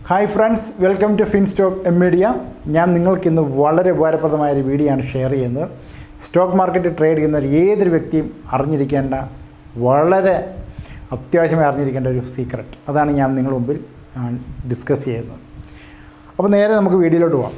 Hi friends, welcome to FinStock Media. ഞാൻ നിങ്ങൾക്ക് ഇന്ന് വളരെ ഉപകാരപ്രദമായ ഒരു വീഡിയോ ആണ് ഷെയർ ചെയ്യുന്നത്. സ്റ്റോക്ക് മാർക്കറ്റ് ട്രേഡ് ചെയ്യുന്ന ഏതൊരു വ്യക്തിയും അറിഞ്ഞിരിക്കേണ്ട വളരെ അത്യാവശ്യമായി അറിഞ്ഞിരിക്കേണ്ട ഒരു സീക്രട്ട്. അതാണ് ഞാൻ നിങ്ങളുടെ മുമ്പിൽ ഡിസ്കസ് ചെയ്യുന്നത്. അപ്പോൾ നേരെ നമുക്ക് വീഡിയോയിലോട്ട് പോകാം.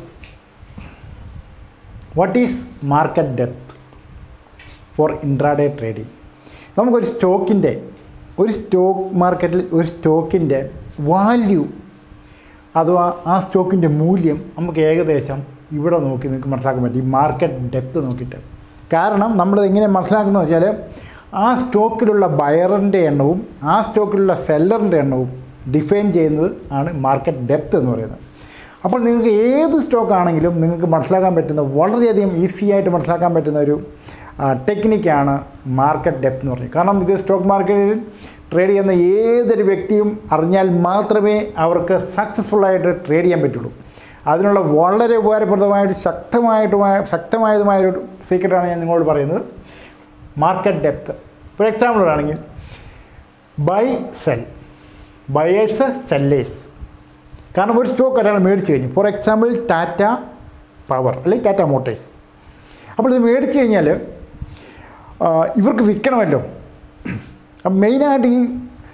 What is market depth for intraday trading? നമുക്കൊരു സ്റ്റോക്ക് മാർക്കറ്റിൽ ഒരു സ്റ്റോക്കിൻ്റെ വാല്യൂ അഥവാ ആ സ്റ്റോക്കിൻ്റെ മൂല്യം നമുക്ക് ഏകദേശം ഇവിടെ നോക്കി നിങ്ങൾക്ക് മനസ്സിലാക്കാൻ പറ്റും, ഈ മാർക്കറ്റ് ഡെപ്ത് നോക്കിയിട്ട്. കാരണം നമ്മളത് എങ്ങനെ മനസ്സിലാക്കുന്നത് വെച്ചാൽ ആ സ്റ്റോക്കിലുള്ള ബയറിൻ്റെ എണ്ണവും ആ സ്റ്റോക്കിലുള്ള സെല്ലറിൻ്റെ എണ്ണവും ഡിഫൈൻ ചെയ്യുന്നത് ആണ് മാർക്കറ്റ് ഡെപ്ത് എന്ന് പറയുന്നത്. അപ്പോൾ നിങ്ങൾക്ക് ഏത് സ്റ്റോക്കാണെങ്കിലും നിങ്ങൾക്ക് മനസ്സിലാക്കാൻ പറ്റുന്ന വളരെയധികം ഈസി ആയിട്ട് മനസ്സിലാക്കാൻ പറ്റുന്ന ഒരു ടെക്നിക്കാണ് മാർക്കറ്റ് ഡെപ്ത് എന്ന് പറയുന്നത്. കാരണം ഇത് സ്റ്റോക്ക് മാർക്കറ്റിൽ ട്രേഡ് ചെയ്യുന്ന ഏതൊരു വ്യക്തിയും അറിഞ്ഞാൽ മാത്രമേ അവർക്ക് സക്സസ്ഫുള്ളായിട്ട് ട്രേഡ് ചെയ്യാൻ പറ്റുള്ളൂ. അതിനുള്ള വളരെ ഉപകാരപ്രദമായിട്ട് ശക്തമായതുമായൊരു സീക്രട്ടാണ് ഞാൻ നിങ്ങളോട് പറയുന്നത്, മാർക്കറ്റ് ഡെപ്ത്. ഫോർ എക്സാമ്പിൾ പറയുകയാണെങ്കിൽ ബൈ സെൽ, ബയേഴ്സ് സെല്ലേഴ്സ്. കാരണം ഒരു സ്റ്റോക്ക് ഒരാൾ മേടിച്ച് കഴിഞ്ഞു, ഫോർ എക്സാമ്പിൾ ടാറ്റ പവർ അല്ലെങ്കിൽ ടാറ്റ മോട്ടേഴ്സ്. അപ്പോൾ ഇത് മേടിച്ച് കഴിഞ്ഞാൽ ഇവർക്ക് വിൽക്കണമല്ലോ. അപ്പം മെയിനായിട്ട് ഈ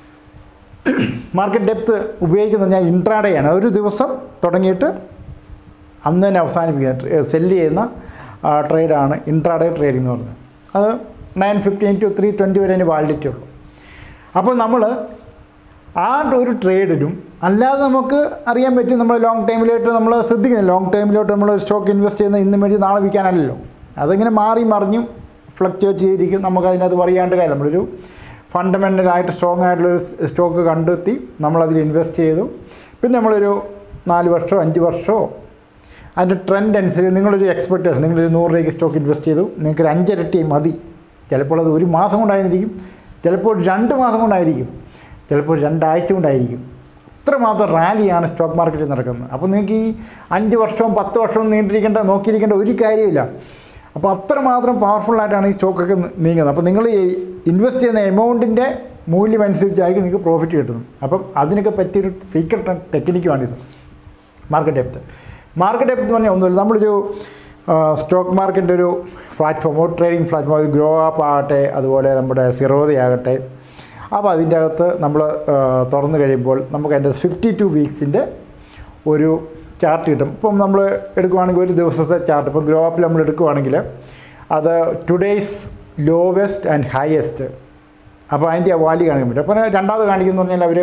മാർക്കറ്റ് ഡെപ്ത് ഉപയോഗിക്കുന്നത് ഞാൻ ഇൻട്രാഡേ ആണ്. ഒരു ദിവസം തുടങ്ങിയിട്ട് അന്ന് തന്നെ അവസാനിപ്പിക്കുക സെല്ല് ചെയ്യുന്ന ട്രേഡാണ് ഇൻട്രാഡേ ട്രേഡിംഗ് എന്ന് പറയുന്നത്. അത് 9:15 to 3:20 വരെ അതിന് വാലിഡിറ്റി ഉള്ളൂ. അപ്പോൾ നമ്മൾ ആ ഒരു ട്രേഡിനും അല്ലാതെ നമുക്ക് അറിയാൻ പറ്റും, നമ്മൾ ലോങ് ടൈമിലോട്ട് നമ്മൾ ശ്രദ്ധിക്കുന്നത്, ലോങ് ടൈമിലോട്ട് നമ്മൾ ഒരു സ്റ്റോക്ക് ഇൻവെസ്റ്റ് ചെയ്യുന്ന ഇന്ന് മേടിച്ച് നാളെ വിൽക്കാനല്ലല്ലോ. അതിങ്ങനെ മാറി മറിഞ്ഞും ഫ്ലക്ച്വേറ്റ് ചെയ്തിരിക്കും. നമുക്കതിനകത്ത് പറയാണ്ട് കാര്യം, നമ്മളൊരു ഫണ്ടമെൻ്റലായിട്ട് സ്ട്രോങ് ആയിട്ടുള്ളൊരു സ്റ്റോക്ക് കണ്ടെത്തി നമ്മളതിൽ ഇൻവെസ്റ്റ് ചെയ്തു. പിന്നെ നമ്മളൊരു 4 വർഷമോ 5 വർഷമോ അതിൻ്റെ ട്രെൻഡ് അനുസരിച്ച് നിങ്ങളൊരു എക്സ്പെക്റ്റേഷൻ, നിങ്ങളൊരു 100 രൂപയ്ക്ക് സ്റ്റോക്ക് ഇൻവെസ്റ്റ് ചെയ്തു, നിങ്ങൾക്കൊരു 5 ഇരട്ടി മതി. ചിലപ്പോൾ അത് 1 മാസം കൊണ്ടായിരിക്കും, ചിലപ്പോൾ 2 മാസം കൊണ്ടായിരിക്കും, ചിലപ്പോൾ 2 ആഴ്ച കൊണ്ടായിരിക്കും. അത്രമാത്രം റാലിയാണ് സ്റ്റോക്ക് മാർക്കറ്റിൽ നടക്കുന്നത്. അപ്പോൾ നിങ്ങൾക്ക് ഈ 5 വർഷവും 10 വർഷവും നോക്കിയിരിക്കേണ്ട ഒരു കാര്യമില്ല. അപ്പോൾ അത്രമാത്രം പവർഫുള്ളായിട്ടാണ് ഈ സ്റ്റോക്കൊക്കെ നീങ്ങുന്നത്. അപ്പോൾ നിങ്ങൾ ഈ ഇൻവെസ്റ്റ് ചെയ്യുന്ന എമൗണ്ടിൻ്റെ മൂല്യം അനുസരിച്ചായിരിക്കും നിങ്ങൾക്ക് പ്രോഫിറ്റ് കിട്ടുന്നത്. അപ്പം അതിനൊക്കെ പറ്റിയൊരു സീക്രട്ട് ടെക്നിക്കുമാണിത്, മാർക്കറ്റ് ഡെപ്ത്. മാർക്കറ്റ് ഡെപ്ത് എന്ന് പറഞ്ഞാൽ ഒന്നുമില്ല, നമ്മളൊരു സ്റ്റോക്ക് മാർക്കറ്റിൻ്റെ ഒരു പ്ലാറ്റ്ഫോം, ഒരു ട്രേഡിംഗ് പ്ലാറ്റ്ഫോം, അത് ഗ്രോ അപ്പ് ആകട്ടെ, അതുപോലെ നമ്മുടെ സിറോദയാകട്ടെ. അപ്പോൾ അതിൻ്റെ അകത്ത് നമ്മൾ തുറന്നു കഴിയുമ്പോൾ നമുക്ക് അതിൻ്റെ 52 വീക്സിൻ്റെ ഒരു ചാർട്ട് കിട്ടും. ഇപ്പം നമ്മൾ എടുക്കുവാണെങ്കിൽ ഒരു ദിവസത്തെ ചാർട്ട്, ഇപ്പോൾ ഗ്രോ അപ്പിൽ നമ്മൾ എടുക്കുവാണെങ്കിൽ അത് ടുഡേയ്സ് ലോവസ്റ്റ് ആൻഡ് ഹയസ്റ്റ്, അപ്പോൾ അതിൻ്റെ വാല്യൂ കാണിക്കാൻ പറ്റും. അപ്പോൾ രണ്ടാമത് കാണിക്കുന്നത് പറഞ്ഞാൽ അവർ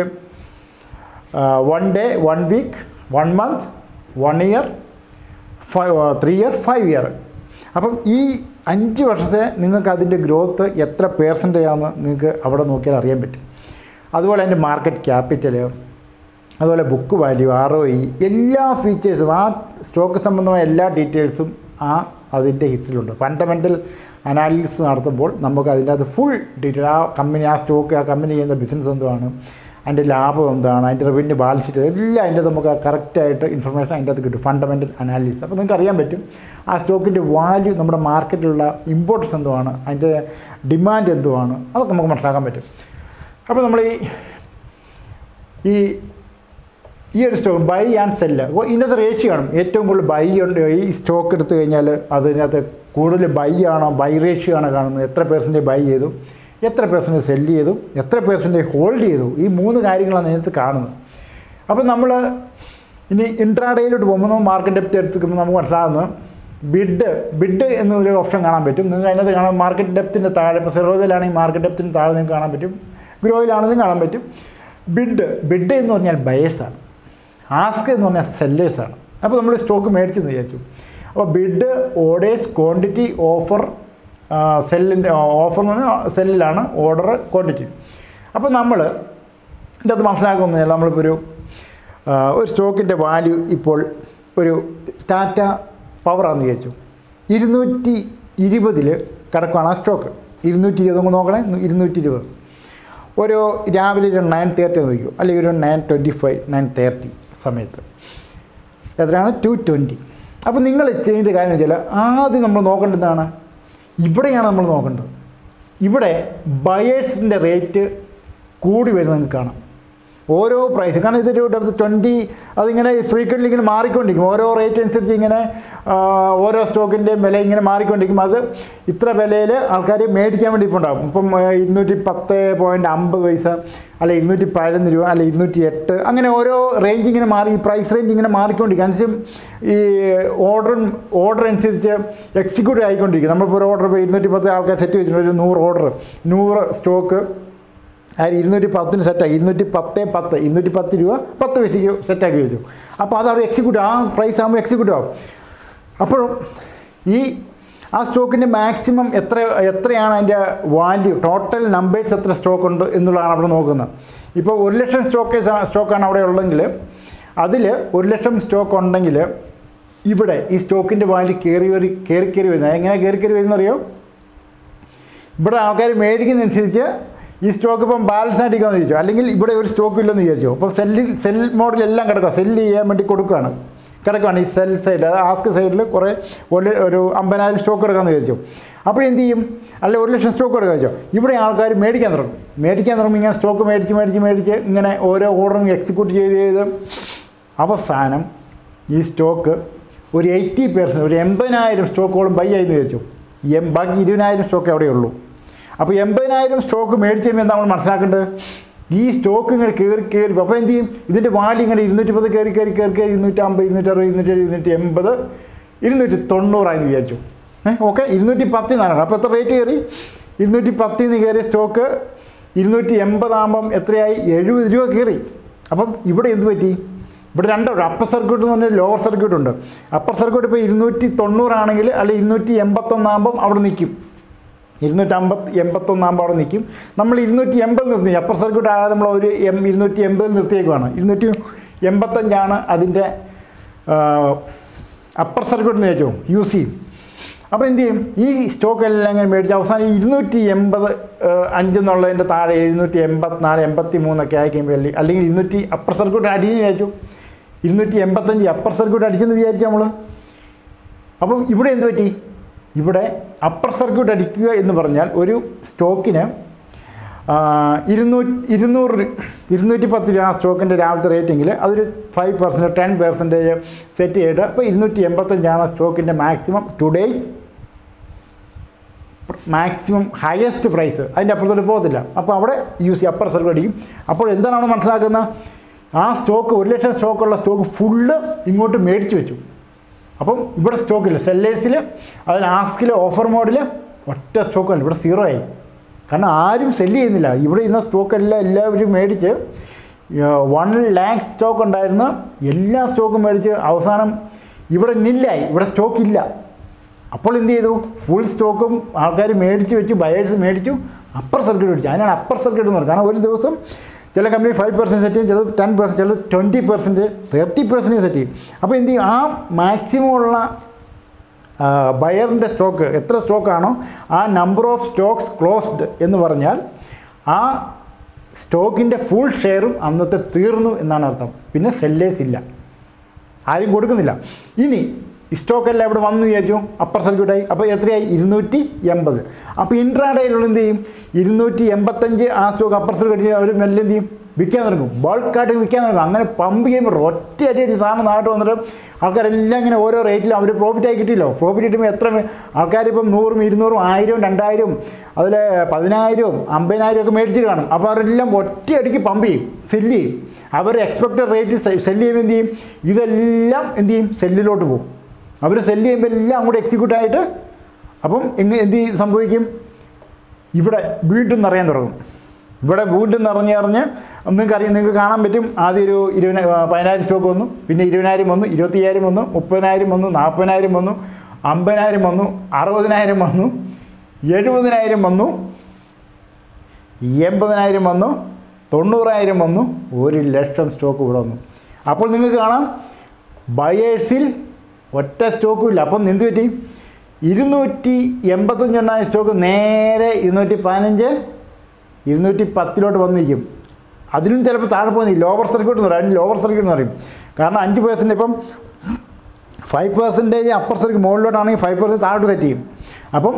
1 day, 1 week, 1 month, 1 year, 3 year, 5 year. അപ്പം ഈ 5 വർഷത്തെ നിങ്ങൾക്ക് അതിൻ്റെ ഗ്രോത്ത് എത്ര % ആണെന്ന് നിങ്ങൾക്ക് അവിടെ നോക്കിയാൽ അറിയാൻ പറ്റും. അതുപോലെ അതിൻ്റെ മാർക്കറ്റ് ക്യാപിറ്റൽ, അതുപോലെ ബുക്ക് വാല്യൂ, ROE, എല്ലാ ഫീച്ചേഴ്സും, ആ സ്റ്റോക്ക് സംബന്ധമായ എല്ലാ ഡീറ്റെയിൽസും അതിൻ്റെ ഹിസ്റ്ററിയിലുണ്ട്. ഫണ്ടമെൻ്റൽ അനാലിസിസ് നടത്തുമ്പോൾ നമുക്ക് അതിൻ്റെ അത് ഫുൾ ഡീറ്റെയിൽ, ആ കമ്പനി ചെയ്യുന്ന ബിസിനസ് എന്താണ്, അതിൻ്റെ ലാഭം എന്താണ്, അതിൻ്റെ റവന്യൂ, ബാലൻസ് ഷീറ്റ്, എല്ലാം അതിൻ്റെ നമുക്ക് കറക്റ്റായിട്ട് ഇൻഫർമേഷൻ അതിൻ്റെ അകത്ത് കിട്ടും, ഫണ്ടമെൻ്റൽ അനാലിസിസ്. അപ്പോൾ നിങ്ങൾക്ക് അറിയാൻ പറ്റും ആ സ്റ്റോക്കിൻ്റെ വാല്യൂ, നമ്മുടെ മാർക്കറ്റിലുള്ള ഇമ്പോർട്ടൻസ് എന്തുവാണ്, അതിൻ്റെ ഡിമാൻഡ് എന്തുവാണ്, അതൊക്കെ നമുക്ക് മനസ്സിലാക്കാൻ പറ്റും. അപ്പോൾ നമ്മൾ ഈ ഒരു സ്റ്റോക്ക് ബൈ ആൻഡ് സെല്ല്, ഇതിനകത്ത് റേഷ്യോ ആണ്. ഏറ്റവും കൂടുതൽ ബൈ ഉണ്ട് ഈ സ്റ്റോക്ക് എടുത്തു കഴിഞ്ഞാൽ അതിനകത്ത് കൂടുതൽ ബൈ റേഷ്യോ ആണ് കാണുന്നത്. എത്ര % ബൈ ചെയ്തു, എത്ര % സെല്ല് ചെയ്തു, എത്ര % ഹോൾഡ് ചെയ്തു, ഈ 3 കാര്യങ്ങളാണ് അതിനകത്ത് കാണുന്നത്. അപ്പോൾ നമ്മൾ ഇനി ഇൻട്രാഡേയിലോട്ട് പോകുമ്പോൾ നമ്മൾ മാർക്കറ്റ് ഡെപ്ത് എടുത്തുമ്പോൾ നമുക്ക് മനസ്സിലാകുന്നത് ബിഡ് എന്നൊരു ഓപ്ഷൻ കാണാൻ പറ്റും. നിങ്ങൾക്ക് അതിനകത്ത് കാണാം മാർക്കറ്റ് ഡെപ്തിൻ്റെ താഴെ, ഇപ്പോൾ സെറോദയിലാണെങ്കിൽ മാർക്കറ്റ് ഡെപ്തിൻ്റെ താഴെ നിങ്ങൾക്ക് കാണാൻ പറ്റും, ഗ്രോയിലാണെങ്കിലും കാണാൻ പറ്റും. ബിഡ് എന്ന് പറഞ്ഞാൽ ബയേഴ്സാണ്, ആസ്ക് എന്ന് പറഞ്ഞാൽ സെല്ലേഴ്സാണ്. അപ്പോൾ നമ്മൾ സ്റ്റോക്ക് മേടിച്ചെന്ന് വിചാരിച്ചു. അപ്പോൾ ബിഡ്, ഓർഡേഴ്സ്, ക്വാണ്ടിറ്റി, ഓഫർ, സെല്ലിൻ്റെ ഓഫർ എന്ന് പറഞ്ഞാൽ സെല്ലിലാണ്, ഓർഡർ, ക്വാണ്ടിറ്റി. അപ്പോൾ നമ്മൾ ഇതിൻ്റെ അത് മനസ്സിലാക്കുന്നത് നമ്മളിപ്പോൾ ഒരു സ്റ്റോക്കിൻ്റെ വാല്യൂ ഇപ്പോൾ ഒരു ടാറ്റ പവറാണെന്ന് വിചാരിച്ചു, 220 കിടക്കുകയാണ് ആ സ്റ്റോക്ക്. 220 നമുക്ക് നോക്കണേ, 220 ഒരു രാവിലെ ഒരു 9:30 നോക്കിയോ, അല്ലെങ്കിൽ ഒരു 9:25, 9:30 സമയത്ത് എത്രയാണ്, 220. അപ്പോൾ നിങ്ങൾ ചെയ്യേണ്ട കാര്യം എന്ന് വെച്ചാൽ ആദ്യം നമ്മൾ നോക്കേണ്ടതാണ്, ഇവിടെയാണ് നമ്മൾ നോക്കേണ്ടത്. ഇവിടെ ബയേഴ്സിൻ്റെ റേറ്റ് കൂടി വരുന്നത് നിങ്ങൾക്ക് കാണാം. ഓരോ പ്രൈസ് കാരണം ഇതൊരു 20 അതിങ്ങനെ ഫ്രീക്വൻ്റ്ലി ഇങ്ങനെ മാറിക്കൊണ്ടിരിക്കും ഓരോ റേറ്റ് അനുസരിച്ച് ഇങ്ങനെ ഓരോ സ്റ്റോക്കിൻ്റെയും വില ഇങ്ങനെ മാറിക്കൊണ്ടിരിക്കും അത് ഇത്ര വിലയിൽ ആൾക്കാർ മേടിക്കാൻ വേണ്ടി ഇപ്പോൾ ഉണ്ടാകും ഇപ്പം 210.50 അല്ല 211 രൂപ അല്ല 208 അങ്ങനെ ഓരോ റേഞ്ച് ഇങ്ങനെ മാറി ഈ പ്രൈസ് റേഞ്ച് ഇങ്ങനെ മാറിക്കൊണ്ടിരിക്കും അനുസരിച്ചും ഈ ഓർഡർ അനുസരിച്ച് എക്സിക്യൂട്ടീവ് ആയിക്കൊണ്ടിരിക്കും നമ്മളിപ്പോൾ ഒരു ഓർഡർ ഇപ്പോൾ 210 ആൾക്കാർ സെറ്റ് വെച്ചിട്ടുണ്ട് ഒരു 100 സ്റ്റോക്ക് 210 സെറ്റാക്കി 210 രൂപ 10 പൈസയ്ക്ക് സെറ്റാക്കി വെച്ചു അപ്പോൾ അത് എക്സിക്യൂട്ടീവ് ആ പ്രൈസ് ആകുമ്പോൾ എക്സിക്യൂട്ടീവ് ആവും അപ്പോൾ ആ സ്റ്റോക്കിൻ്റെ മാക്സിമം എത്രയാണ് അതിൻ്റെ വാല്യൂ ടോട്ടൽ നമ്പേഴ്സ് എത്ര സ്റ്റോക്ക് ഉണ്ട് എന്നുള്ളതാണ് അവിടെ നോക്കുന്നത് ഇപ്പോൾ 1 ലക്ഷം സ്റ്റോക്കാണ് അവിടെ ഉള്ളെങ്കിൽ അതിൽ 1 ലക്ഷം സ്റ്റോക്ക് ഉണ്ടെങ്കിൽ ഇവിടെ ഈ സ്റ്റോക്കിൻ്റെ വാല്യൂ കയറി വരുന്നത് എങ്ങനെ കയറി വരുന്നറിയോ ഇവിടെ ആൾക്കാർ മേടിക്കുന്നതനുസരിച്ച് ഈ സ്റ്റോക്ക് ഇപ്പം ബാലൻസ് ആയിട്ടിരിക്കാമെന്ന് ചോദിച്ചു അല്ലെങ്കിൽ ഇവിടെ ഒരു സ്റ്റോക്ക് ഇല്ലെന്ന് വിചാരിച്ചു അപ്പോൾ സെൽ മോഡലെല്ലാം കിടക്കുക സെല്ല് ചെയ്യാൻ വേണ്ടി കിടക്കുകയാണ് ഈ സെൽ സൈഡ് ആസ്ക് സൈഡിൽ കുറേ ഒരു 50,000 സ്റ്റോക്ക് കിടക്കാമെന്ന് വിചാരിച്ചു അപ്പോൾ എന്ത് ചെയ്യും അല്ല 1 ലക്ഷം സ്റ്റോക്ക് കിടക്കുക വെച്ചോ ഇവിടെ ആൾക്കാർ മേടിക്കാൻ തുടങ്ങും ഇങ്ങനെ സ്റ്റോക്ക് മേടിച്ച് ഇങ്ങനെ ഓരോ ഓർഡറും എക്സിക്യൂട്ട് ചെയ്ത് അവസാനം ഈ സ്റ്റോക്ക് ഒരു 80% ഒരു 80,000 സ്റ്റോക്കോളം ബൈ ആയെന്ന് വിചാരിച്ചു ബാക്കി 20,000 സ്റ്റോക്ക് അവിടെയുള്ളൂ അപ്പോൾ 80,000 സ്റ്റോക്ക് മേടിച്ച് കഴിയുമ്പോൾ നമ്മൾ മനസ്സിലാക്കേണ്ടത് ഈ സ്റ്റോക്ക് ഇങ്ങനെ കയറി അപ്പോൾ എന്ത് ചെയ്യും ഇതിൻ്റെ വാല്യൂ ഇങ്ങനെ 210 കയറി 250 260 280 290 ആയെന്ന് വിചാരിച്ചു ഓക്കെ 210 എന്നാണ് അപ്പോൾ എത്ര റേറ്റ് കയറി 210 കയറിയ സ്റ്റോക്ക് 280 ആകുമ്പം എത്രയായി 70 രൂപ കയറി അപ്പം ഇവിടെ എന്ത് പറ്റി ഇവിടെ രണ്ടുണ്ട് അപ്പർ സർക്യൂട്ട് എന്ന് പറഞ്ഞാൽ ലോവർ സർക്യൂട്ട് ഉണ്ട് അപ്പർ സർക്യൂട്ട് ഇപ്പോൾ 290 ആണെങ്കിൽ അല്ലെങ്കിൽ 281 ആകുമ്പം അവിടെ നിൽക്കും 281 ആകുമ്പോൾ അവിടെ നിൽക്കും നമ്മൾ 280 നിർത്തി അപ്പർ സർക്യൂട്ട് ആകാതെ നമ്മൾ ഒരു 280 നിർത്തിയേക്കുവാണ് 285 അതിൻ്റെ അപ്പർ സർക്യൂട്ട് എന്ന് വെച്ചോ യൂസ് ചെയ്യും അപ്പോൾ എന്ത് ചെയ്യും ഈ സ്റ്റോക്കെല്ലാം ഇങ്ങനെ മേടിച്ച് അവസാനം 285 എന്നുള്ളതിൻ്റെ താഴെ 784 83 ആയി കഴിയുമ്പോൾ അല്ലെങ്കിൽ അപ്പർ സർക്യൂട്ട് അടിയെന്ന് വിചാരിച്ചു 285 അപ്പർ സർക്യൂട്ട് അടിച്ചെന്ന് വിചാരിച്ചു നമ്മൾ അപ്പം ഇവിടെ എന്ത് പറ്റി ഇവിടെ അപ്പർ സർക്യൂട്ട് അടിക്കുക എന്ന് പറഞ്ഞാൽ ഒരു സ്റ്റോക്കിന് 210 രൂപ ആ സ്റ്റോക്കിൻ്റെ രാവിലത്തെ റേറ്റിങ്ങിൽ അതൊരു 5% 10% സെറ്റ് ചെയ്തിട്ട് അപ്പോൾ 285 സ്റ്റോക്കിൻ്റെ maximum today's maximum highest price അതിൻ്റെ അപ്പുറത്തോട്ട് പോകത്തില്ല അപ്പോൾ അവിടെ യൂസ് ചെയ്യും അപ്പർ സർക്യൂട്ട് അടിക്കും അപ്പോൾ എന്താണ് മനസ്സിലാക്കുന്നത് ആ സ്റ്റോക്ക് 1 ലക്ഷം സ്റ്റോക്കുള്ള സ്റ്റോക്ക് ഫുള്ള് ഇങ്ങോട്ട് മേടിച്ച് വെച്ചു അപ്പം ഇവിടെ സ്റ്റോക്കില്ല സെല്ലേഴ്സിൽ അതിൽ ആസ്കിൽ ഓഫർ മോഡിൽ ഒറ്റ സ്റ്റോക്കല്ല ഇവിടെ 0 ആയി കാരണം ആരും സെല്ല് ചെയ്യുന്നില്ല ഇവിടെ ഇരുന്ന സ്റ്റോക്കെല്ലാം എല്ലാവരും മേടിച്ച് 1 ലാക്ക് സ്റ്റോക്ക് ഉണ്ടായിരുന്ന എല്ലാ സ്റ്റോക്കും മേടിച്ച് അവസാനം ഇവിടെ നില്ലായി ഇവിടെ സ്റ്റോക്കില്ല അപ്പോൾ എന്ത് ചെയ്തു ഫുൾ സ്റ്റോക്കും ആൾക്കാർ മേടിച്ച് വെച്ചു ബയേഴ്സ് മേടിച്ചു അപ്പർ സർക്യൂട്ട് മേടിച്ചു അതിനാണ് അപ്പർ സർക്യൂട്ട് എന്ന് പറയുന്നത് കാരണം ഒരു ദിവസം ചില കമ്പനി 5% സെറ്റ് ചെയ്യും ചിലത് 10% ചിലത് 20% 30% സെറ്റ് ചെയ്യും അപ്പോൾ എന്ത് ചെയ്യും ആ മാക്സിമം ഉള്ള ബയറിൻ്റെ സ്റ്റോക്ക് എത്ര സ്റ്റോക്കാണോ ആ നമ്പർ ഓഫ് സ്റ്റോക്സ് ക്ലോസ്ഡ് എന്ന് പറഞ്ഞാൽ ആ സ്റ്റോക്കിൻ്റെ ഫുൾ ഷെയറും അന്നത്തെ തീർന്നു എന്നാണ് അർത്ഥം പിന്നെ സെല്ലേഴ്സ് ഇല്ല ആരും കൊടുക്കുന്നില്ല ഇനി സ്റ്റോക്കെല്ലാം ഇവിടെ വന്നു വിചാരിച്ചു അപ്പർ സർക്യൂട്ടായി അപ്പോൾ എത്രയായി 280 അപ്പോൾ ഇൻട്രാഡേയിലുള്ള എന്ത് ചെയ്യും 285 ആ സ്റ്റോക്ക് അപ്പർ സർക്യൂട്ട് അവർ മെല്ലെ എന്ത് ചെയ്യും വിൽക്കാൻ തുടങ്ങും ബൾക്കായിട്ട് വിൽക്കാൻ തുടങ്ങും അങ്ങനെ പമ്പ് ചെയ്യുമ്പോൾ ഒറ്റയടിയായിട്ട് സാധനം നാട്ട് വന്നിട്ട് ആൾക്കാരെല്ലാം ഇങ്ങനെ ഓരോ റേറ്റിലും അവർ പ്രോഫിറ്റായി കിട്ടിയല്ലോ പ്രോഫിറ്റ് കിട്ടുമ്പോൾ എത്ര ആൾക്കാരിപ്പം 100 200 1000 2000 അതിൽ 10,000 50,000 ഒക്കെ മേടിച്ചിട്ട് കാണും അപ്പോൾ അവരെല്ലാം ഒറ്റയടിക്ക് പമ്പ് ചെയ്യും സെല്ല് ചെയ്യും അവർ എക്സ്പെക്റ്റഡ് റേറ്റ് സെല്ല് ചെയ്യുമ്പോൾ എന്ത് ചെയ്യും ഇതെല്ലാം എന്ത് ചെയ്യും സെല്ലിലോട്ട് പോകും അവർ സെല്ല് ചെയ്യുമ്പോൾ എല്ലാം അങ്ങോട്ട് എക്സിക്യൂട്ടായിട്ട് അപ്പം എന്ത് സംഭവിക്കും ഇവിടെ വീണ്ടും നിറയാൻ തുടങ്ങും ഇവിടെ വീണ്ടും നിറഞ്ഞ് നിങ്ങൾക്ക് കാണാൻ പറ്റും ആദ്യം ഒരു 10,000 സ്റ്റോക്ക് വന്നു പിന്നെ 20,000 വന്നു 25,000 വന്നു 30,000 വന്നു 40,000 വന്നു 50,000 വന്നു 60,000 വന്നു 70,000 വന്നു 80,000 വന്നു 90,000 വന്നു 1 ലക്ഷം സ്റ്റോക്ക് ഇവിടെ വന്നു അപ്പോൾ നിങ്ങൾക്ക് കാണാം ബയേഴ്സിൽ ഒറ്റ സ്റ്റോക്കും ഇല്ല അപ്പം എന്ത് പറ്റി 285 സ്റ്റോക്ക് നേരെ 215 210 വന്നിരിക്കും അതിനും ചിലപ്പോൾ താഴെ പോകുന്നില്ല ലോവർ സർക്യൂട്ട് എന്ന് പറയും ലോവർ സർക്യൂട്ട് എന്ന് പറയും കാരണം 5% ഇപ്പം 5% അപ്പർ സർക്യൂട്ട് മുകളിലോട്ടാണെങ്കിൽ 5% താഴോട്ട് സെറ്റ് ചെയ്യും അപ്പം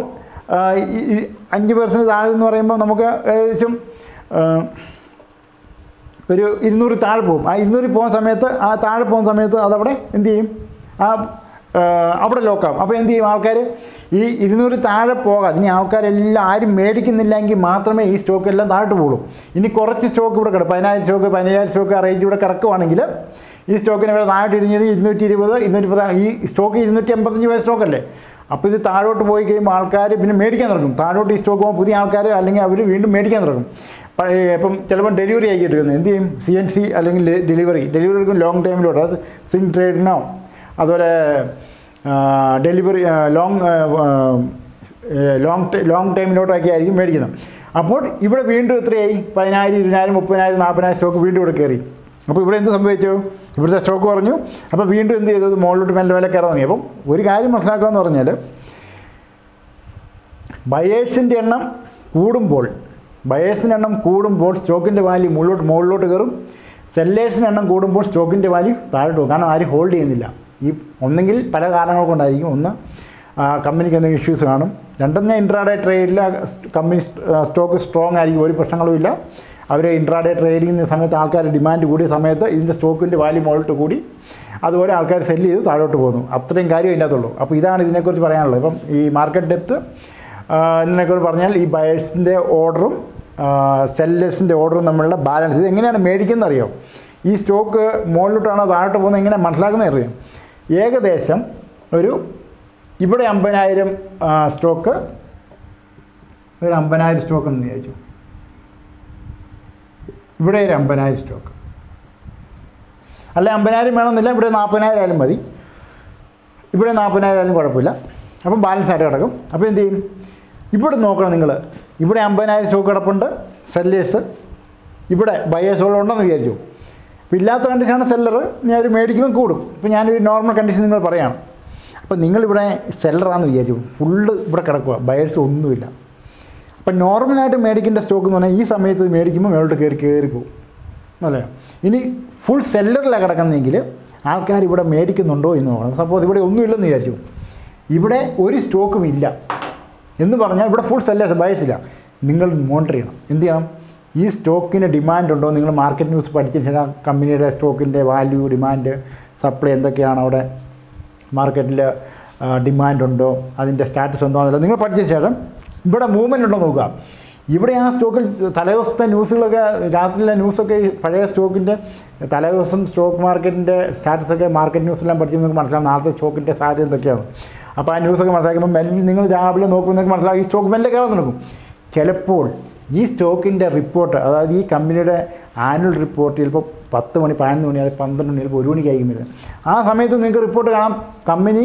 5% താഴെ എന്ന് പറയുമ്പോൾ നമുക്ക് ഏകദേശം ഒരു 200 താഴെ പോകും. ആ 200 പോകുന്ന സമയത്ത് ആ താഴെ പോകുന്ന സമയത്ത് അതവിടെ എന്ത് ചെയ്യും, അവിടെ ലോക്കാവും. അപ്പോൾ എന്ത് ചെയ്യും, ആൾക്കാർ ഈ 200 താഴെ പോകാം. ഇനി ആൾക്കാരെല്ലാം ആരും മേടിക്കുന്നില്ലെങ്കിൽ മാത്രമേ ഈ സ്റ്റോക്ക് എല്ലാം താഴോട്ട് പോകുള്ളൂ. ഇനി കുറച്ച് സ്റ്റോക്ക് ഇവിടെ കിടക്കും, 15,000 സ്റ്റോക്ക് ആ റേഞ്ച് ഇവിടെ കിടക്കുവാണെങ്കിൽ ഈ സ്റ്റോക്കിന് ഇവിടെ താഴോട്ട് ഇടിഞ്ഞത് 220, 210. ഈ സ്റ്റോക്ക് 285 സ്റ്റോക്കല്ലേ. അപ്പോൾ ഇത് താഴോട്ട് പോയി കഴിയുമ്പോൾ ആൾക്കാർ പിന്നെ മേടിക്കാൻ തുടങ്ങും. താഴോട്ട് ഈ സ്റ്റോക്ക് പോകുമ്പോൾ പുതിയ ആൾക്കാർ അല്ലെങ്കിൽ അവർ വീണ്ടും മേടിക്കാൻ തുടങ്ങും. ഇപ്പം ചിലപ്പം ഡെലിവറി ആക്കി എടുക്കുന്നത് എന്ത് ചെയ്യും, CNC അല്ലെങ്കിൽ ഡെലിവറി എടുക്കും ലോങ് ടൈമിലോട്ട്. അത് സ്വിംഗ് ട്രേഡിനോ അതുപോലെ ഡെലിവറി ലോങ് ടൈമിലോട്ടൊക്കെ ആയിരിക്കും മേടിക്കുന്നത്. അപ്പോൾ ഇവിടെ വീണ്ടും എത്രയായി, 10,000, 20,000, 30,000, 40,000 സ്റ്റോക്ക് വീണ്ടും ഇവിടെ കയറി. അപ്പോൾ ഇവിടെ എന്ത് സംഭവിച്ചു, ഇവിടുത്തെ സ്റ്റോക്ക് കുറഞ്ഞു. അപ്പോൾ വീണ്ടും എന്ത് ചെയ്തത്, മുകളിലോട്ട് മെല്ലെ കയറാൻ തുടങ്ങി. അപ്പം ഒരു കാര്യം മനസ്സിലാക്കുക എന്ന് പറഞ്ഞാൽ, ബയേഴ്സിൻ്റെ എണ്ണം കൂടുമ്പോൾ സ്റ്റോക്കിൻ്റെ വാല്യൂ മുകളിലോട്ട് കയറും. സെല്ലേഴ്സിൻ്റെ എണ്ണം കൂടുമ്പോൾ സ്റ്റോക്കിൻ്റെ വാല്യൂ താഴോട്ട് പോകും. കാരണം ആരും ഹോൾഡ് ചെയ്യുന്നില്ല. ഈ ഒന്നെങ്കിൽ പല കാരണങ്ങൾ കൊണ്ടായിരിക്കും. ഒന്ന്, കമ്പനിക്ക് എന്തെങ്കിലും ഇഷ്യൂസ് കാണും. രണ്ടെന്ന്, ഇൻട്രാഡേ ട്രേഡിൽ കമ്പനി സ്റ്റോക്ക് സ്ട്രോങ് ആയിരിക്കും, ഒരു പ്രശ്നങ്ങളുമില്ല. അവർ ഇൻട്രാഡേ ട്രേഡിങ്ങിന് സമയത്ത് ആൾക്കാർ ഡിമാൻഡ് കൂടിയ സമയത്ത് ഇതിൻ്റെ സ്റ്റോക്കിൻ്റെ വാല്യൂ മുകളിലോട്ട് കൂടി, അതുപോലെ ആൾക്കാർ സെല്ല് ചെയ്ത് താഴോട്ട് പോകുന്നു. അത്രയും കാര്യം ഇതിനകത്തുള്ളൂ. അപ്പോൾ ഇതാണ് ഇതിനെക്കുറിച്ച് പറയാനുള്ളത്. ഇപ്പം ഈ മാർക്കറ്റ് ഡെപ്ത് ഇതിനെക്കുറിച്ച് പറഞ്ഞാൽ ഈ ബയേഴ്സിൻ്റെ ഓർഡറും സെല്ലേഴ്സിൻ്റെ ഓർഡറും തമ്മിലുള്ള ബാലൻസ്. ഇത് എങ്ങനെയാണ് മേടിക്കുന്നത് അറിയാം. ഈ സ്റ്റോക്ക് മുകളിലോട്ടാണോ താഴോട്ട് പോകുന്നത് എങ്ങനെ മനസ്സിലാക്കുന്നത് അറിയാം. ഏകദേശം ഒരു ഇവിടെ 50,000 സ്റ്റോക്ക്, ഒരു 50,000 സ്റ്റോക്ക് എന്ന് വിചാരിച്ചു. ഇവിടെ ഒരു 50,000 സ്റ്റോക്ക്, അല്ല 50,000 വേണമെന്നില്ല, ഇവിടെ 40,000 ആയാലും മതി. ഇവിടെ 40,000 ആയാലും കുഴപ്പമില്ല. അപ്പം ബാലൻസ് ആയിട്ട് കിടക്കും. അപ്പോൾ എന്ത് ചെയ്യും, ഇവിടെ നോക്കണം നിങ്ങൾ. ഇവിടെ 50,000 സ്റ്റോക്ക് കിടപ്പുണ്ട്, സെല്ലേഴ്സ്. ഇവിടെ ബയേഴ്സുകളുണ്ടെന്ന് വിചാരിച്ചു. അപ്പോൾ ഇല്ലാത്ത കണ്ടീഷനാണ് സെല്ലർ. ഞാൻ ഒരു മേടിക്കുമ്പോൾ കൂടും. ഇപ്പോൾ ഞാനൊരു നോർമൽ കണ്ടീഷൻ നിങ്ങൾ പറയുകയാണ്. അപ്പോൾ നിങ്ങളിവിടെ സെല്ലറാണെന്ന് വിചാരിക്കും. ഫുള്ള് ഇവിടെ കിടക്കുക, ബയേഴ്സ് ഒന്നുമില്ല. അപ്പം നോർമലായിട്ട് മേടിക്കേണ്ട സ്റ്റോക്ക് എന്ന് പറഞ്ഞാൽ ഈ സമയത്ത് മേടിക്കുമ്പോൾ മേലോട്ട് കയറി പോകും അല്ലേ. ഇനി ഫുൾ സെല്ലറിലാണ് കിടക്കുന്നതെങ്കിൽ ആൾക്കാർ ഇവിടെ മേടിക്കുന്നുണ്ടോ എന്ന് നോക്കണം. സപ്പോസ് ഇവിടെ ഒന്നുമില്ലെന്ന് വിചാരിച്ചു, ഇവിടെ ഒരു സ്റ്റോക്കും ഇല്ല എന്ന് പറഞ്ഞാൽ ഇവിടെ ഫുൾ സെല്ലേഴ്സ്, ബയേഴ്സില്ല. നിങ്ങൾ മോണിറ്റർ ചെയ്യണം. എന്ത് ചെയ്യണം, ഈ സ്റ്റോക്കിന് ഡിമാൻഡ് ഉണ്ടോ. നിങ്ങൾ മാർക്കറ്റ് ന്യൂസ് പഠിച്ചതിന് ശേഷം കമ്പനിയുടെ സ്റ്റോക്കിൻ്റെ വാല്യൂ, ഡിമാൻഡ്, സപ്ലൈ എന്തൊക്കെയാണ് അവിടെ മാർക്കറ്റിൽ ഡിമാൻഡ് ഉണ്ടോ, അതിൻ്റെ സ്റ്റാറ്റസ് എന്തോ എന്നല്ല നിങ്ങൾ പഠിച്ചതിന് ശേഷം ഇവിടെ മൂവ്മെൻറ്റ് ഉണ്ടോ നോക്കുക. ഇവിടെ ആ സ്റ്റോക്കിൽ തലേദിവസത്തെ ന്യൂസുകളൊക്കെ, രാത്രിയിലെ ന്യൂസൊക്കെ, പഴയ സ്റ്റോക്കിൻ്റെ തലേദിവസം സ്റ്റോക്ക് മാർക്കറ്റിൻ്റെ സ്റ്റാറ്റസൊക്കെ മാർക്കറ്റ് ന്യൂസെല്ലാം പഠിച്ച് നിങ്ങൾക്ക് മനസ്സിലാവും നാളത്തെ സ്റ്റോക്കിൻ്റെ സാധ്യത എന്തൊക്കെയാണ്. അപ്പോൾ ആ ന്യൂസൊക്കെ മനസ്സിലാക്കുമ്പോൾ നിങ്ങൾ രാവിലെ നോക്കുമ്പോൾ നിങ്ങൾക്ക് മനസ്സിലാക്കും ഈ സ്റ്റോക്ക് മെല്ലെ കയറാൻ നടക്കും. ചിലപ്പോൾ ഈ സ്റ്റോക്കിൻ്റെ റിപ്പോർട്ട്, അതായത് ഈ കമ്പനിയുടെ ആനുവൽ റിപ്പോർട്ട് ചിലപ്പോൾ 10 മണി, 11 മണി, അല്ലെങ്കിൽ 12 മണി, ചിലപ്പോൾ 1 മണിക്കായിരിക്കും വരുന്നത്. ആ സമയത്ത് നിങ്ങൾക്ക് റിപ്പോർട്ട് കാണാം, കമ്പനി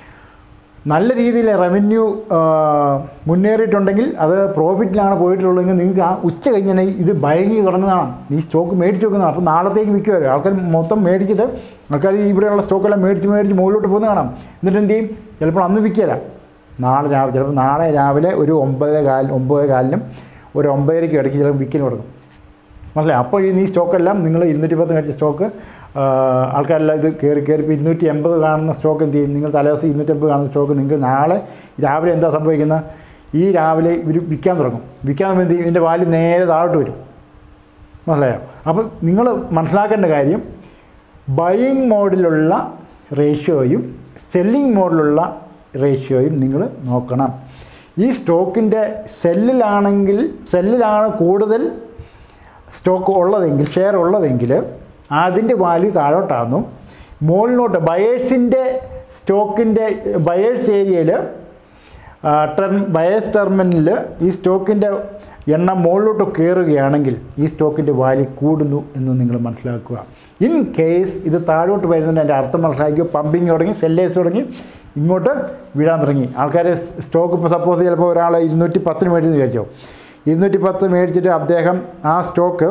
നല്ല രീതിയിൽ റവന്യൂ മുന്നേറിയിട്ടുണ്ടെങ്കിൽ, അത് പ്രോഫിറ്റിലാണ് പോയിട്ടുള്ളതെങ്കിൽ നിങ്ങൾക്ക് ആ ഉച്ച കഴിഞ്ഞാൽ ഇത് ബയങ്ങി തുടങ്ങുന്നതാണ്, ഈ സ്റ്റോക്ക് മേടിച്ച് വെക്കുന്നതാണ്. അപ്പോൾ നാളത്തേക്ക് വിൽക്കുമല്ലോ ആൾക്കാർ. മൊത്തം മേടിച്ചിട്ട് ആൾക്കാർ ഇവിടെയുള്ള സ്റ്റോക്കെല്ലാം മേടിച്ച് മുകളിലോട്ട് പോകുന്ന കാണാം. എന്നിട്ട് എന്ത് ചെയ്യും, ചിലപ്പോൾ അന്ന് വിൽക്കില്ല, ചിലപ്പോൾ നാളെ രാവിലെ ഒരു 9:15 ഒരു 9:30 ഇടയ്ക്ക് ചിലപ്പോൾ വിൽക്കിന് കൊടുക്കും മനസ്സിലായി. അപ്പോൾ ഈ സ്റ്റോക്കെല്ലാം നിങ്ങൾ 210 മേടിച്ച സ്റ്റോക്ക് ആൾക്കാരെല്ലാം ഇത് കയറി ഇപ്പോൾ 280 കാണുന്ന സ്റ്റോക്ക് എന്ത് ചെയ്യും, നിങ്ങൾ തലേദിവസം 280 കാണുന്ന സ്റ്റോക്ക് നിങ്ങൾക്ക് നാളെ രാവിലെ എന്താ സംഭവിക്കുന്നത്, ഈ രാവിലെ ഇവർ വിൽക്കാൻ തുടങ്ങും. വിൽക്കാൻ എന്ത് ചെയ്യും, ഇതിൻ്റെ വാല്യൂ നേരെ താഴോട്ട് വരും മനസ്സിലായോ. അപ്പോൾ നിങ്ങൾ മനസ്സിലാക്കേണ്ട കാര്യം, ബയിങ് മോഡിലുള്ള റേഷ്യോയും സെല്ലിങ് മോഡിലുള്ള റേഷ്യോയും നിങ്ങൾ നോക്കണം. ഈ സ്റ്റോക്കിൻ്റെ സെല്ലിലാണ് കൂടുതൽ സ്റ്റോക്ക് ഉള്ളതെങ്കിൽ, ഷെയർ ഉള്ളതെങ്കിൽ അതിൻ്റെ വാല്യൂ താഴോട്ടാകുന്നു. മുകളിലോട്ട് ബയേഴ്സിൻ്റെ സ്റ്റോക്കിൻ്റെ ബയേഴ്സ് ഏരിയയിൽ ബയേഴ്സ് ടെർമിനലിൽ ഈ സ്റ്റോക്കിൻ്റെ എണ്ണം മുകളിലോട്ട് കയറുകയാണെങ്കിൽ ഈ സ്റ്റോക്കിൻ്റെ വാല്യൂ കൂടുന്നു എന്ന് നിങ്ങൾ മനസ്സിലാക്കുക. ഇൻ കേസ് ഇത് താഴോട്ട് വരുന്നതിൻ്റെ എൻ്റെ അർത്ഥം മനസ്സിലാക്കിയോ, പമ്പിങ് തുടങ്ങി, സെല്ലേഴ്സ് തുടങ്ങി ഇങ്ങോട്ട് വീഴാൻ തുടങ്ങി ആൾക്കാർ. സ്റ്റോക്ക് ഇപ്പോൾ സപ്പോസ് ചിലപ്പോൾ ഒരാൾ 210 മേടിച്ചെന്ന് വിചാരിച്ചോ, 210 മേടിച്ചിട്ട് അദ്ദേഹം ആ സ്റ്റോക്ക്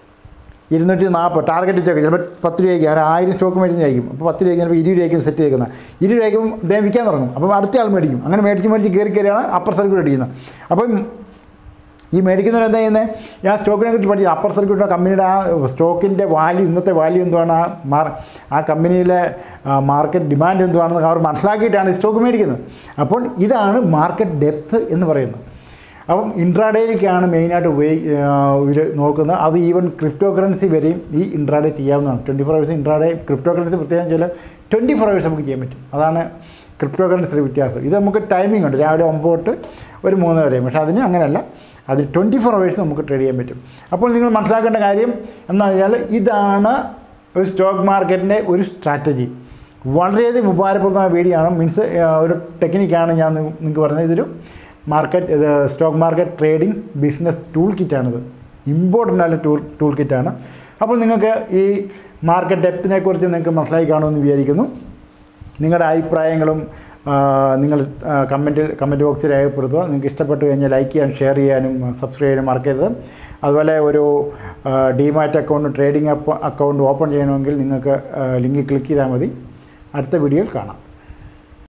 240 ടാർഗറ്റ് വെച്ചൊക്കെ ചിലപ്പോൾ 10 രൂപയ്ക്ക്, 1000 സ്റ്റോക്ക് മേടിച്ചായിരിക്കും. അപ്പോൾ 10 രൂപയ്ക്ക് ചിലപ്പോൾ 20 രൂപയ്ക്കും സെറ്റ് ചെയ്തേക്കുന്നത്. 20 രൂപയ്ക്കും അദ്ദേഹം വിൽക്കാൻ തുടങ്ങും. അപ്പോൾ അടുത്ത ആൾ മേടിക്കും. അങ്ങനെ മേടിച്ച് കയറിയാണ് അപ്പർ സർക്യൂട്ട് അടിക്കുന്നത്. അപ്പം ഈ മേടിക്കുന്നവർ എന്താ ചെയ്യുന്നത്, ആ സ്റ്റോക്കിനെ കുറിച്ച് പഠിക്കുക. അപ്പർ സർക്യൂട്ട് കമ്പനിയുടെ ആ സ്റ്റോക്കിൻ്റെ വാല്യൂ, ഇന്നത്തെ വാല്യൂ എന്തുവാണ്, ആ കമ്പനിയിലെ മാർക്കറ്റ് ഡിമാൻഡ് എന്തുവാണെന്ന് അവർ മനസ്സിലാക്കിയിട്ടാണ് ഈ സ്റ്റോക്ക് മേടിക്കുന്നത്. അപ്പോൾ ഇതാണ് മാർക്കറ്റ് ഡെപ്ത് എന്ന് പറയുന്നത്. അപ്പം ഇൻട്രാഡേയിലേക്കാണ് മെയിനായിട്ട് ഇവർ നോക്കുന്നത്. അത് ഈവൻ ക്രിപ്റ്റോ കറൻസി വരെയും ഈ ഇൻട്രാഡേ ചെയ്യാവുന്നതാണ്. 24 hours ഇൻട്രാഡേ ക്രിപ്റ്റോ കറൻസി പ്രത്യേകം ചില 24 hours നമുക്ക് ചെയ്യാൻ പറ്റും. അതാണ് ക്രിപ്റ്റോ കറൻസിയുടെ വ്യത്യാസം. ഇത് നമുക്ക് ടൈമിംഗ് ഉണ്ട്, രാവിലെ 9 തൊട്ട് ഒരു 3 വരെയും. പക്ഷേ അതിന് അങ്ങനെയല്ല, അതിൽ 24 hours നമുക്ക് ട്രേഡ് ചെയ്യാൻ പറ്റും. അപ്പോൾ നിങ്ങൾ മനസ്സിലാക്കേണ്ട കാര്യം എന്താ വെച്ചാൽ ഇതാണ് ഒരു സ്റ്റോക്ക് മാർക്കറ്റിൻ്റെ ഒരു സ്ട്രാറ്റജി. വളരെയധികം ഉപകാരപ്രദമായ വീഡിയോ ആണ്. മീൻസ് ഒരു ടെക്നിക്കാണ് ഞാൻ നിങ്ങൾക്ക് പറഞ്ഞത്. ഇതൊരു stock market trading business tool കിറ്റാണിത്. ഇമ്പോർട്ടൻ്റ് ആയ ടൂൾ കിറ്റാണ്. അപ്പോൾ നിങ്ങൾക്ക് ഈ മാർക്കറ്റ് ഡെപ്തിനെ കുറിച്ച് നിങ്ങൾക്ക് മനസ്സിലായി കാണുമെന്ന് വിചാരിക്കുന്നു. നിങ്ങളുടെ അഭിപ്രായങ്ങളും നിങ്ങൾ കമൻറ്റ് ബോക്സിൽ രേഖപ്പെടുത്തുക. നിങ്ങൾക്ക് ഇഷ്ടപ്പെട്ട് കഴിഞ്ഞാൽ ലൈക്ക് ചെയ്യാനും ഷെയർ ചെയ്യാനും സബ്സ്ക്രൈബ് ചെയ്യാനും മറക്കരുത്. അതുപോലെ ഒരു demat account trading account open ചെയ്യണമെങ്കിൽ നിങ്ങൾക്ക് ലിങ്ക് ക്ലിക്ക് ചെയ്താൽ മതി. അടുത്ത വീഡിയോയിൽ കാണാം.